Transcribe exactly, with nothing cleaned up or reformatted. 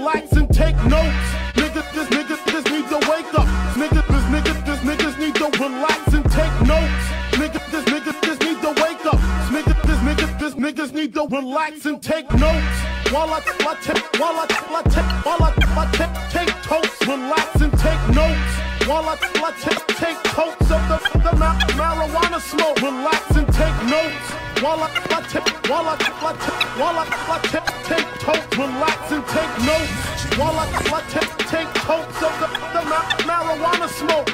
relax and take notes. Niggas, this niggas, this need to wake up. Niggas, this niggas, this niggas need to relax and take notes. Niggas, this niggas, this need to wake up. Niggas, this niggas, this niggas need to relax and take notes. While I, I take, while I, I take, while I, I take, take totes, relax and take notes. While I, I take, take totes of the, the ma marijuana smoke, relax and take notes. While I, I take, while I, I take, while I, I take, take totes, relax and take notes. While I, I take, take totes of the, the ma marijuana smoke.